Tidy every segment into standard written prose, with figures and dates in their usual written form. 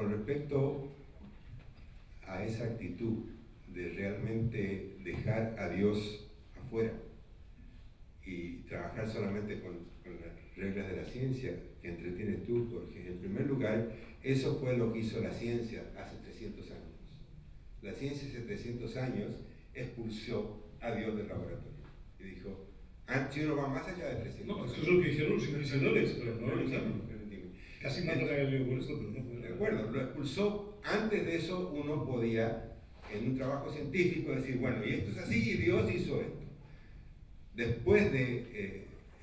con respecto a esa actitud de realmente dejar a Dios afuera y trabajar solamente con las reglas de la ciencia que entretienes tú, Jorge, en primer lugar, eso fue lo que hizo la ciencia hace 300 años. La ciencia hace 300 años expulsó a Dios del laboratorio y dijo, si uno va más allá de 300 años. No, eso es lo que hicieron los inquisidores, pero no lo examen. Casi matan a Galileo por esto, pero no. De acuerdo, lo expulsó. Antes de eso uno podía, en un trabajo científico, decir, bueno, y esto es así y Dios hizo esto. Después de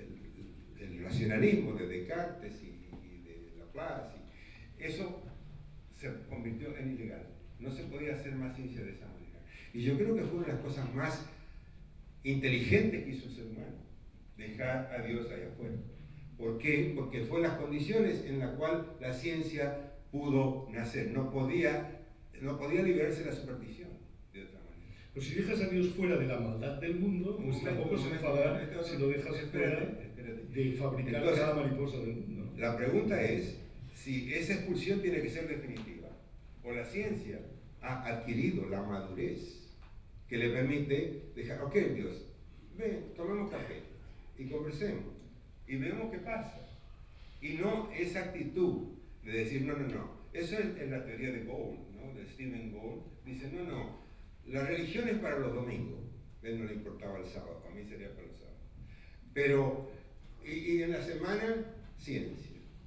el racionalismo de Descartes y de Laplace, eso se convirtió en ilegal. No se podía hacer más ciencia de esa manera. Y yo creo que fue una de las cosas más inteligentes que hizo el ser humano, dejar a Dios allá afuera. ¿Por qué? Porque fue las condiciones en las cuales la ciencia pudo nacer. No podía liberarse de la superstición de otra manera. Pues si dejas a Dios fuera de la maldad del mundo, pues tampoco se enfadará si lo dejas fuera de fabricar cada mariposa del mundo. La pregunta es si esa expulsión tiene que ser definitiva o la ciencia ha adquirido la madurez que le permite dejar, ok Dios, ven, tomemos café y conversemos y vemos qué pasa. Y no esa actitud de decir, no, eso es la teoría de Gould, ¿no? De Stephen Gould, dice, no, la religión es para los domingos, a él no le importaba el sábado, a mí sería para los sábados. Pero, y en la semana, ciencia.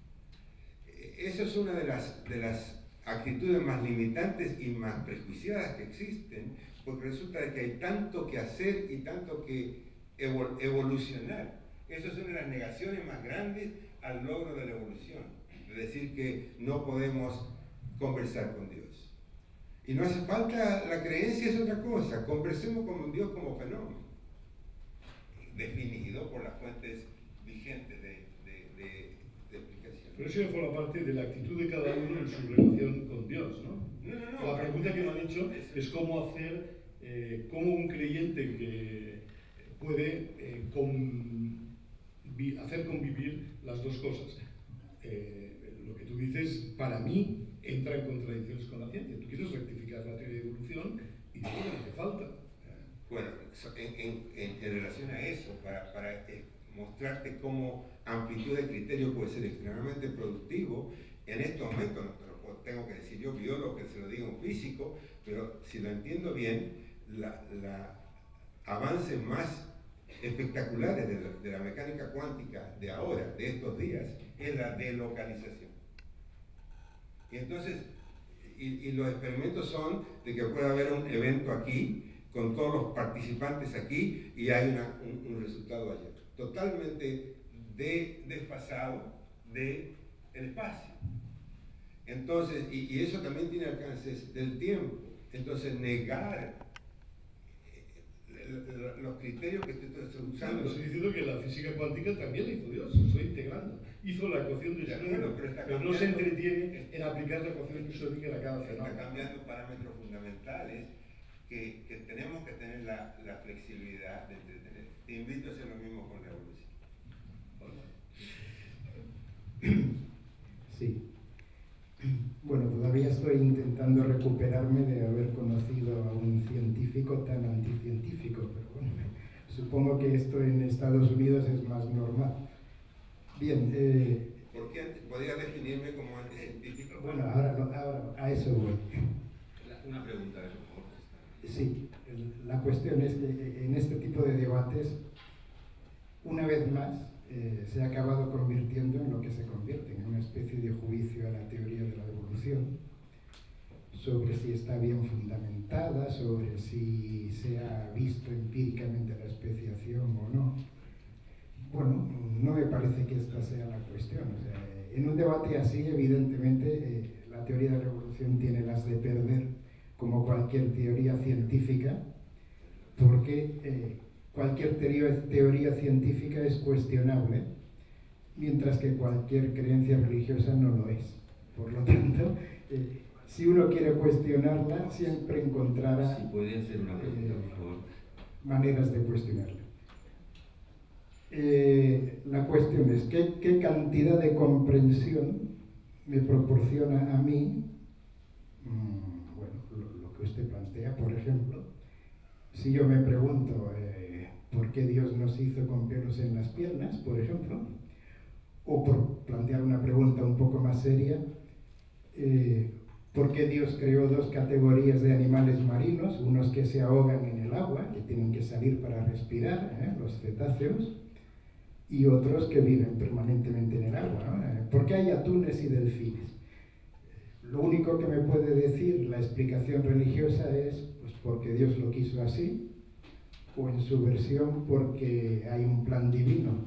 Eso es una de las actitudes más limitantes y más prejuiciadas que existen, porque resulta que hay tanto que hacer y tanto que evolucionar. Eso es una de las negaciones más grandes al logro de la evolución, de decir que no podemos conversar con Dios. Y no hace falta, la creencia es otra cosa, conversemos con Dios como fenómeno, definido por las fuentes vigentes de explicación. Pero eso ya forma parte de la actitud de cada uno en su relación con Dios, ¿no? No. La pregunta que me han hecho es cómo hacer, cómo un creyente que puede hacer convivir las dos cosas. Lo que tú dices, para mí, entra en contradicciones con la ciencia. Tú quieres rectificar la teoría de evolución y dices que no hace falta. Bueno, en relación a eso, para mostrarte cómo amplitud de criterio puede ser extremadamente productivo, en estos momentos, no te lo tengo que decir yo, biólogo, que se lo diga un físico, pero si lo entiendo bien, la avances más espectaculares de la mecánica cuántica de ahora, de estos días, es la delocalización. Y entonces, y los experimentos son de que puede haber un evento aquí, con todos los participantes aquí, y hay un resultado allá. Totalmente desfasado del espacio. Entonces, y eso también tiene alcances del tiempo. Entonces, negar los criterios que te estoy usando. Estoy diciendo que la física cuántica también la hizo Dios, lo estoy integrando. Hizo la ecuación de Schrödinger, pero no se entretiene en aplicar la ecuación de Schrödinger a cada fenómeno. Está cambiando parámetros fundamentales que tenemos que tener la flexibilidad de entretener. Te invito a hacer lo mismo con la evolución. Sí. Bueno, todavía estoy intentando recuperarme de haber conocido a un científico tan anticientífico, pero bueno, supongo que esto en Estados Unidos es más normal. Bien. ¿Por qué podrías definirme como anticientífico? Bueno, ahora a eso voy. Una pregunta de eso, por favor. Sí, la cuestión es que en este tipo de debates, una vez más, se ha acabado convirtiendo en lo que se convierte, en una especie de juicio a la teoría de la evolución, sobre si está bien fundamentada, sobre si se ha visto empíricamente la especiación o no. Bueno, no me parece que esta sea la cuestión. O sea, en un debate así, evidentemente, la teoría de la evolución tiene las de perder, como cualquier teoría científica, porque cualquier teoría científica es cuestionable, mientras que cualquier creencia religiosa no lo es. Por lo tanto, si uno quiere cuestionarla, siempre encontrará si puede hacer una pregunta, por favor. Maneras de cuestionarla. La cuestión es, ¿qué cantidad de comprensión me proporciona a mí Bueno, lo que usted plantea, por ejemplo, si yo me pregunto por qué Dios nos hizo con pelos en las piernas, por ejemplo, o por plantear una pregunta un poco más seria, ¿por qué Dios creó dos categorías de animales marinos? Unos que se ahogan en el agua, que tienen que salir para respirar, los cetáceos, y otros que viven permanentemente en el agua, ¿no? ¿Por qué hay atunes y delfines? Lo único que me puede decir la explicación religiosa es pues porque Dios lo quiso así, o en su versión porque hay un plan divino.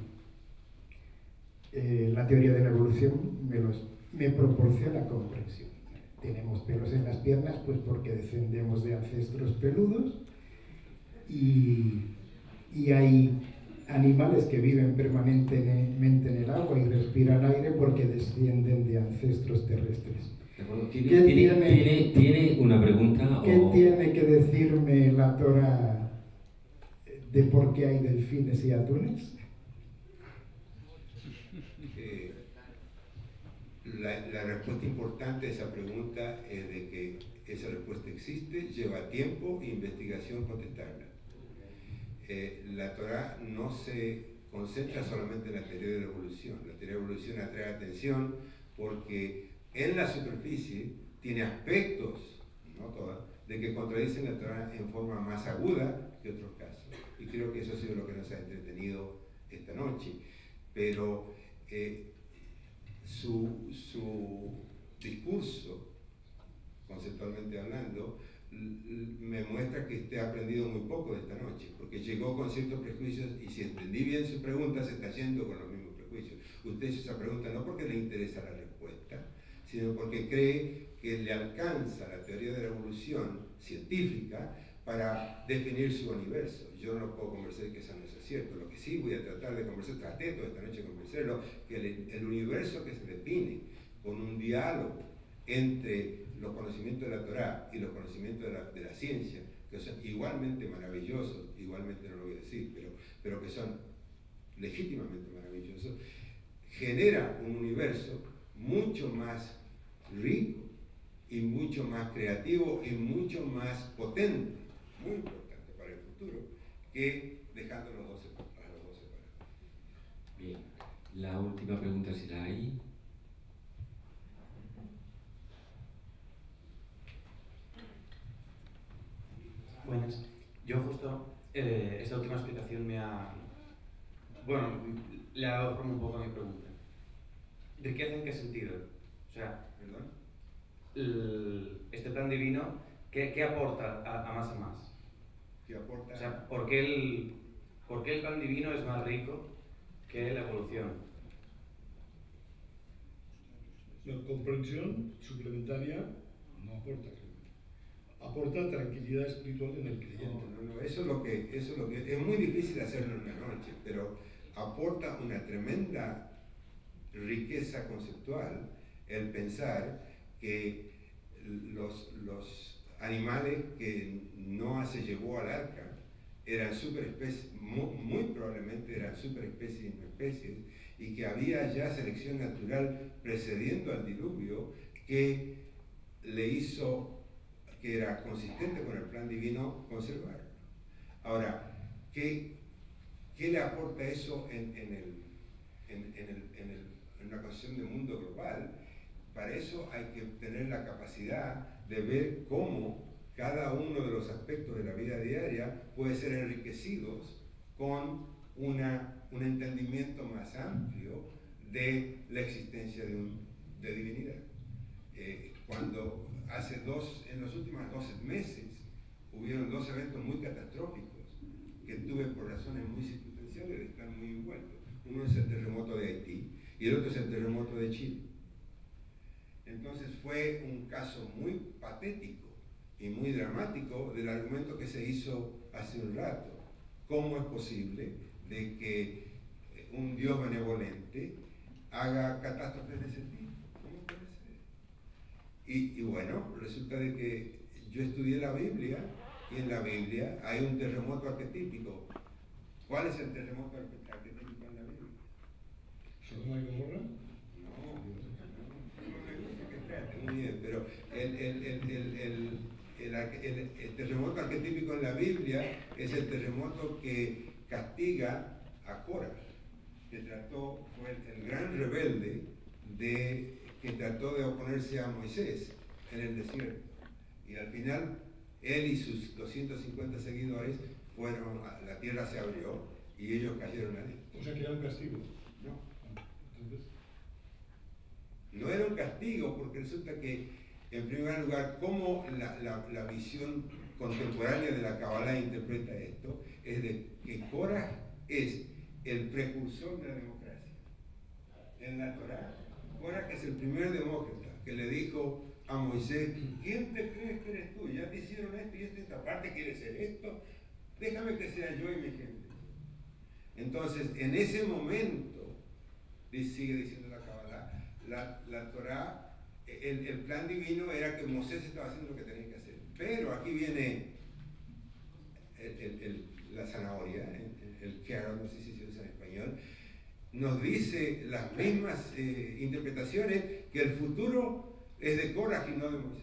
La teoría de la evolución me proporciona comprensión. Tenemos pelos en las piernas pues porque descendemos de ancestros peludos y hay animales que viven permanentemente en el agua y respiran aire porque descienden de ancestros terrestres. ¿Tiene una pregunta? ¿Qué tiene que decirme la Torá de por qué hay delfines y atunes? La respuesta importante a esa pregunta es de que esa respuesta existe, lleva tiempo e investigación contestarla. La Torá no se concentra solamente en la teoría de la evolución. La teoría de la evolución atrae atención porque en la superficie tiene aspectos, no todas, de que contradicen la Torá en forma más aguda que otros casos. Y creo que eso ha sido lo que nos ha entretenido esta noche. Pero su discurso, conceptualmente hablando, me muestra que usted ha aprendido muy poco de esta noche, porque llegó con ciertos prejuicios y si entendí bien su pregunta se está yendo con los mismos prejuicios. Usted hizo esa pregunta no porque le interesa la respuesta, sino porque cree que le alcanza la teoría de la evolución científica para definir su universo. Yo no puedo convencer que eso no es cierto. Lo que sí voy a tratar de convencer, traté toda esta noche de convencerlo, que el universo que se define con un diálogo entre los conocimientos de la Torá y los conocimientos de la ciencia, que son igualmente maravillosos, igualmente no lo voy a decir, pero que son legítimamente maravillosos, genera un universo mucho más rico y mucho más creativo y mucho más potente, muy importante para el futuro, que dejando a los dos separados. Bien, la última pregunta si la hay. Buenas. Yo justo, esta última explicación me ha... Bueno, le ha dado forma un poco a mi pregunta. ¿Riqueza en qué sentido? O sea, ¿Perdón? Este plan divino, ¿qué aporta a más a más? ¿Qué aporta? O sea, ¿por qué el plan divino es más rico que la evolución? La comprensión suplementaria no aporta, creo. Aporta tranquilidad espiritual en el creyente. No, eso es lo que es muy difícil hacerlo en una noche, pero aporta una tremenda riqueza conceptual el pensar que los animales que Noah se llevó al arca eran superespecies, muy probablemente eran superespecies y no especies, y que había ya selección natural precediendo al diluvio que le hizo, que era consistente con el plan divino, conservarlo. Ahora, ¿qué le aporta eso en una concepción de mundo global? Para eso hay que tener la capacidad de ver cómo cada uno de los aspectos de la vida diaria puede ser enriquecidos con un entendimiento más amplio de la existencia de divinidad. Cuando en los últimos 12 meses hubieron dos eventos muy catastróficos que tuve por razones muy circunstanciales de estar muy envueltos. Uno es el terremoto de Haití y el otro es el terremoto de Chile. Entonces fue un caso muy patético y muy dramático del argumento que se hizo hace un rato. ¿Cómo es posible de que un Dios benevolente haga catástrofes de ese tipo? ¿Cómo puede ser? Y bueno, resulta de que yo estudié la Biblia y en la Biblia hay un terremoto arquetípico. ¿Cuál es el terremoto arquetípico en la Biblia? ¿Sodoma y Gomorra? Muy bien, pero el terremoto arquetípico en la Biblia es el terremoto que castiga a Cora, que fue el gran rebelde que trató de oponerse a Moisés en el desierto. Y al final, él y sus 250 seguidores la tierra se abrió y ellos cayeron ahí. O sea que era un castigo. No. Entonces, No era un castigo, porque resulta que, en primer lugar, cómo la visión contemporánea de la Kabbalah interpreta esto, es de que Korah es el precursor de la democracia. En la Torá, Korah es el primer demócrata que le dijo a Moisés: ¿quién te crees que eres tú? Ya te hicieron esto y esto, esta parte quiere ser esto. Déjame que sea yo y mi gente. Entonces, en ese momento, sigue diciendo la Kabbalah, la Torá, el plan divino era que Moisés estaba haciendo lo que tenía que hacer. Pero aquí viene la zanahoria, el carrot, no sé si se usa en español, nos dice las mismas interpretaciones, que el futuro es de Korah y no de Moisés.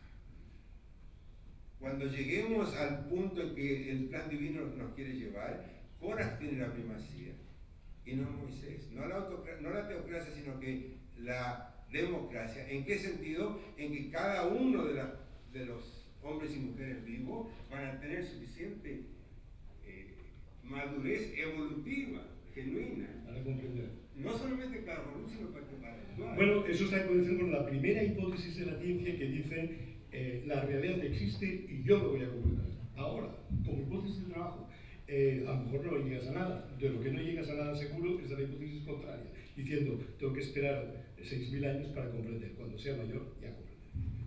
Cuando lleguemos al punto en que el plan divino nos quiere llevar, Korah tiene la primacía y no Moisés. No la teocracia, sino que la democracia. ¿En qué sentido? En que cada uno de los hombres y mujeres vivos van a tener suficiente madurez evolutiva, genuina. para comprender. No solamente para evoluir, sino para actuar. Bueno, eso está en conexión con la primera hipótesis de la ciencia que dice la realidad existe y yo lo voy a comprobar. Ahora, como hipótesis de trabajo, a lo mejor no llegas a nada. De lo que no llegas a nada seguro es a la hipótesis contraria, diciendo, tengo que esperar 6.000 años para comprender. Cuando sea mayor, ya comprenderé.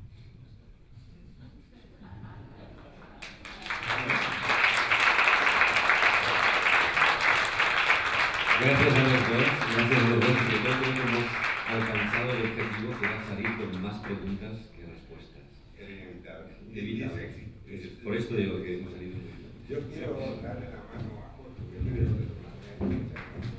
Gracias a los dos, gracias a los dos, sobre todo creo que hemos alcanzado el objetivo, que era salir con más preguntas que respuestas. Era inevitable. Inevitable. Por esto digo que hemos salido. Yo quiero darle la mano a Jorge.